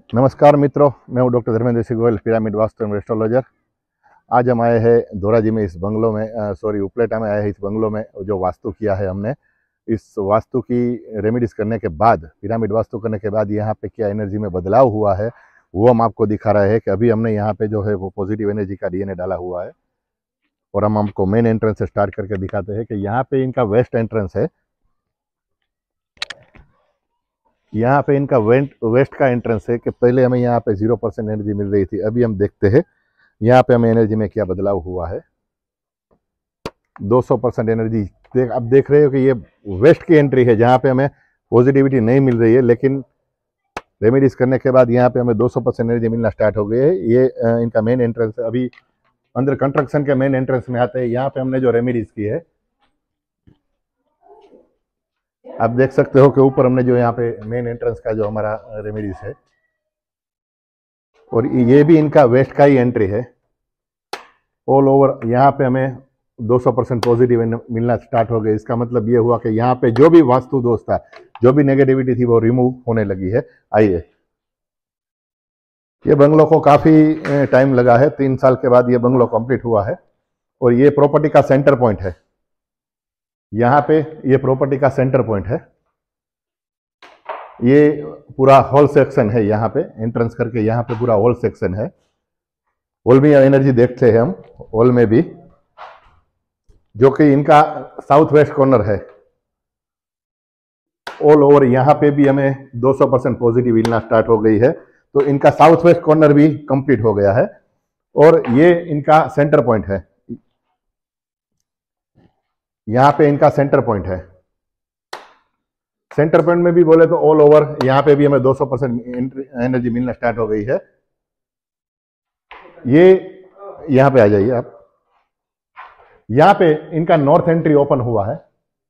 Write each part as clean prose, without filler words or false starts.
नमस्कार मित्रों, मैं हूं डॉक्टर धर्मेंद्र सिंह गोयल, पिरामिड वास्तु एवं एस्ट्रोलॉजर। आज हम आए हैं धोराजी में, इस बंगलों में उपलेटा में आए हैं। इस बंगलों में जो वास्तु किया है हमने, इस वास्तु की रेमेडीज करने के बाद, पिरामिड वास्तु करने के बाद यहाँ पे क्या एनर्जी में बदलाव हुआ है वो हम आपको दिखा रहे हैं। कि अभी हमने यहाँ पे जो है वो पॉजिटिव एनर्जी का डीएनए डाला हुआ है और हम आपको मेन एंट्रेंस से स्टार्ट करके दिखाते हैं कि यहाँ पे इनका वेस्ट एंट्रेंस है। यहाँ पे इनका वेस्ट का एंट्रेंस है कि पहले हमें यहाँ पे 0% एनर्जी मिल रही थी। अभी हम देखते हैं यहाँ पे हमें एनर्जी में क्या बदलाव हुआ है। 200% एनर्जी अब देख रहे हो कि ये वेस्ट की एंट्री है, जहाँ पे हमें पॉजिटिविटी नहीं मिल रही है, लेकिन रेमेडीज करने के बाद यहाँ पे हमें 200% एनर्जी मिलना स्टार्ट हो गई है। ये इनका मेन एंट्रेंस है। अभी अंदर कंस्ट्रक्शन के मेन एंट्रेंस में आते हैं। यहाँ पे हमने जो रेमेडीज की है, आप देख सकते हो कि ऊपर हमने जो यहाँ पे मेन एंट्रेंस का जो हमारा रेमेडीज है, और ये भी इनका वेस्ट का ही एंट्री है। ऑल ओवर यहाँ पे हमें 200% पॉजिटिव मिलना स्टार्ट हो गया। इसका मतलब ये हुआ कि यहाँ पे जो भी वास्तु दोष था, जो भी नेगेटिविटी थी, वो रिमूव होने लगी है। आइए, ये बंगलो को काफ़ी टाइम लगा है, 3 साल के बाद ये बंगलो कंप्लीट हुआ है। और ये प्रॉपर्टी का सेंटर पॉइंट है। यहाँ पे ये प्रॉपर्टी का सेंटर पॉइंट है। ये पूरा हॉल सेक्शन है। यहाँ पे एंट्रेंस करके यहाँ पे पूरा हॉल सेक्शन है। हॉल में एनर्जी देखते हैं हम, हॉल में भी, जो कि इनका साउथ वेस्ट कॉर्नर है। ऑल ओवर यहाँ पे भी हमें 200% पॉजिटिव मिलना स्टार्ट हो गई है। तो इनका साउथ वेस्ट कॉर्नर भी कंप्लीट हो गया है और ये इनका सेंटर पॉइंट है। यहाँ पे इनका सेंटर पॉइंट है। सेंटर पॉइंट में भी बोले तो ऑल ओवर यहाँ पे भी हमें 200% एनर्जी मिलना स्टार्ट हो गई है। ये यहाँ पे आ जाइए आप। यहाँ पे इनका नॉर्थ एंट्री ओपन हुआ है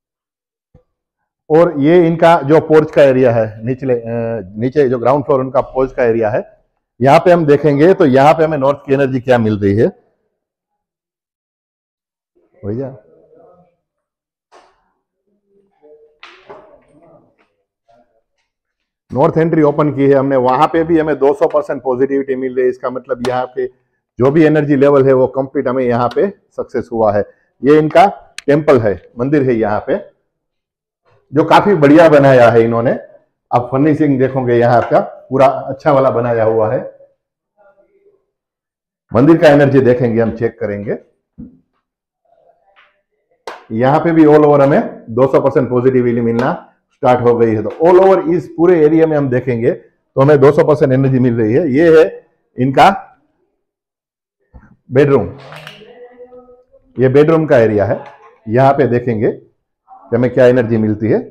और ये इनका जो पोर्च का एरिया है, नीचे जो ग्राउंड फ्लोर उनका पोर्च का एरिया है। यहाँ पे हम देखेंगे तो यहाँ पे हमें नॉर्थ की एनर्जी क्या मिल रही है भैया। नॉर्थ एंट्री ओपन की है हमने, वहां पे भी हमें 200% पॉजिटिविटी मिल रही है। इसका मतलब यहाँ पे जो भी एनर्जी लेवल है वो कंप्लीट हमें यहाँ पे सक्सेस हुआ है। ये इनका टेम्पल है, मंदिर है यहाँ पे, जो काफी बढ़िया बनाया है इन्होंने। आप फर्निशिंग देखोगे यहाँ का पूरा अच्छा वाला बनाया हुआ है। मंदिर का एनर्जी देखेंगे, हम चेक करेंगे। यहाँ पे भी ऑल ओवर हमें 200% पॉजिटिविटी मिलना स्टार्ट हो गई है। तो ऑल ओवर इस पूरे एरिया में हम देखेंगे तो हमें 200% एनर्जी मिल रही है। ये है इनका बेडरूम। ये बेडरूम का एरिया है। यहां पे देखेंगे कि हमें क्या एनर्जी मिलती है।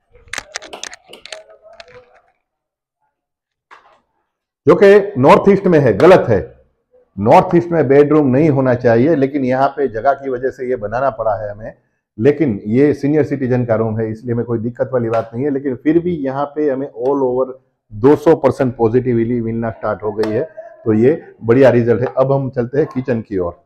जो कि नॉर्थ ईस्ट में है, गलत है। नॉर्थ ईस्ट में बेडरूम नहीं होना चाहिए, लेकिन यहाँ पे जगह की वजह से ये बनाना पड़ा है हमें। लेकिन ये सीनियर सिटीजन का रूम है, इसलिए हमें कोई दिक्कत वाली बात नहीं है। लेकिन फिर भी यहाँ पे हमें ऑल ओवर 200% पॉजिटिविटी मिलना स्टार्ट हो गई है। तो ये बढ़िया रिजल्ट है। अब हम चलते हैं किचन की ओर।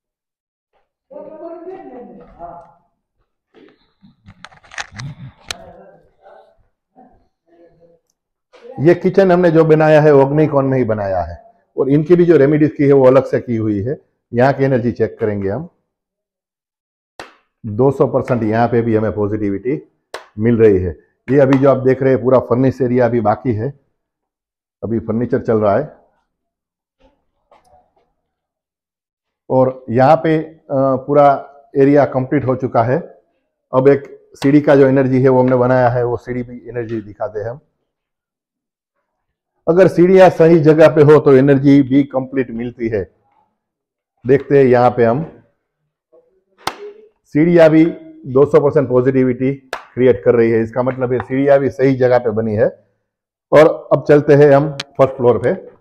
ये किचन हमने जो बनाया है अग्निकोण में ही बनाया है, और इनकी भी जो रेमेडीज की है वो अलग से की हुई है। यहाँ की एनर्जी चेक करेंगे हम। 200% यहाँ पे भी हमें पॉजिटिविटी मिल रही है। ये अभी जो आप देख रहे हैं पूरा फर्निश एरिया अभी बाकी है, अभी फर्नीचर चल रहा है। और यहाँ पे पूरा एरिया कंप्लीट हो चुका है। अब एक सीढ़ी का जो एनर्जी है वो हमने बनाया है, वो सीढ़ी भी एनर्जी दिखाते हैं हम। अगर सीढ़ियां सही जगह पे हो तो एनर्जी भी कंप्लीट मिलती है। देखते हैं यहाँ पे हम, सीढ़ियां भी 200% पॉजिटिविटी क्रिएट कर रही है। इसका मतलब है सीढ़ियां भी सही जगह पे बनी है। और अब चलते हैं हम फर्स्ट फ्लोर पे।